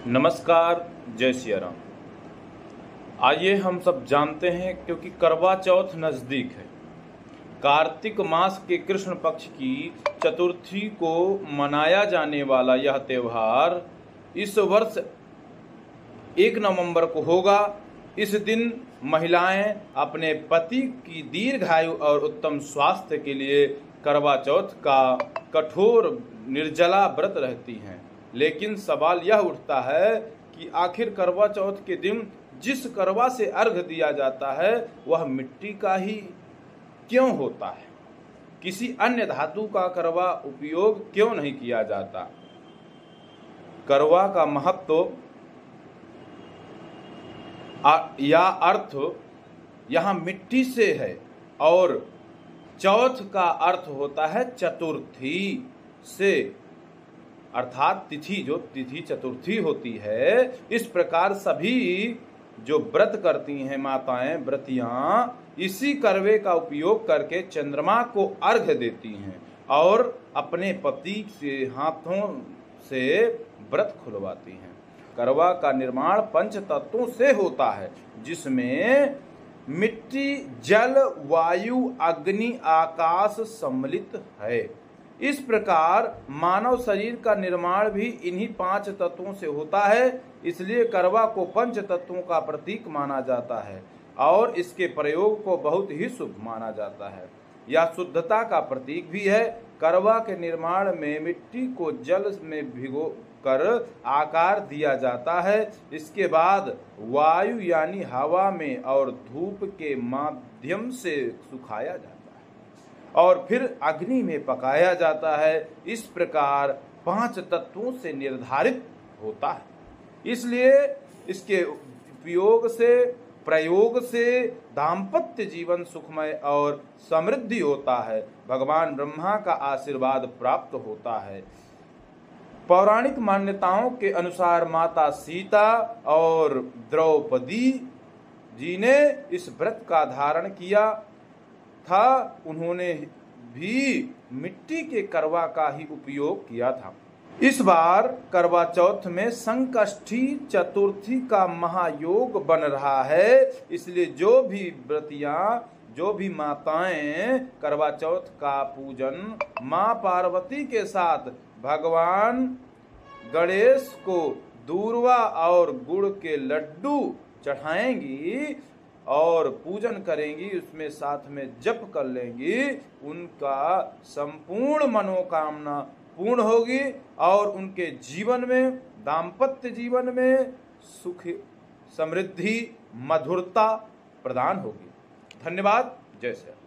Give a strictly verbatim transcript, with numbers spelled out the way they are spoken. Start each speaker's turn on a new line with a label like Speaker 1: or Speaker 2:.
Speaker 1: नमस्कार, जय सिया राम। आइए हम सब जानते हैं, क्योंकि करवा चौथ नज़दीक है। कार्तिक मास के कृष्ण पक्ष की चतुर्थी को मनाया जाने वाला यह त्यौहार इस वर्ष एक नवंबर को होगा। इस दिन महिलाएं अपने पति की दीर्घायु और उत्तम स्वास्थ्य के लिए करवा चौथ का कठोर निर्जला व्रत रहती हैं। लेकिन सवाल यह उठता है कि आखिर करवा चौथ के दिन जिस करवा से अर्घ दिया जाता है वह मिट्टी का ही क्यों होता है? किसी अन्य धातु का करवा उपयोग क्यों नहीं किया जाता? करवा का महत्व या अर्थ यहाँ मिट्टी से है और चौथ का अर्थ होता है चतुर्थी से, अर्थात तिथि, जो तिथि चतुर्थी होती है। इस प्रकार सभी जो व्रत करती हैं माताएं, व्रतियां, इसी करवे का उपयोग करके चंद्रमा को अर्घ्य देती हैं और अपने पति से हाथों से व्रत खुलवाती हैं। करवा का निर्माण पंच तत्वों से होता है, जिसमें मिट्टी, जल, वायु, अग्नि, आकाश सम्मिलित है। इस प्रकार मानव शरीर का निर्माण भी इन्हीं पांच तत्वों से होता है। इसलिए करवा को पंच तत्वों का प्रतीक माना जाता है और इसके प्रयोग को बहुत ही शुभ माना जाता है। यह शुद्धता का प्रतीक भी है। करवा के निर्माण में मिट्टी को जल में भिगो कर आकार दिया जाता है। इसके बाद वायु यानी हवा में और धूप के माध्यम से सुखाया जाता है और फिर अग्नि में पकाया जाता है। इस प्रकार पांच तत्वों से निर्धारित होता है। इसलिए इसके उपयोग से, प्रयोग से दाम्पत्य जीवन सुखमय और समृद्धि होता है। भगवान ब्रह्मा का आशीर्वाद प्राप्त होता है। पौराणिक मान्यताओं के अनुसार माता सीता और द्रौपदी जी ने इस व्रत का धारण किया था। उन्होंने भी मिट्टी के करवा का ही उपयोग किया था। इस बार करवा चौथ में संकष्टी चतुर्थी का महायोग बन रहा है। इसलिए जो भी व्रतियां, जो भी माताएं करवा चौथ का पूजन मां पार्वती के साथ भगवान गणेश को दूर्वा और गुड़ के लड्डू चढ़ाएंगी और पूजन करेंगी, उसमें साथ में जप कर लेंगी, उनका संपूर्ण मनोकामना पूर्ण होगी और उनके जीवन में, दाम्पत्य जीवन में सुख, समृद्धि, मधुरता प्रदान होगी। धन्यवाद। जय श्री राम।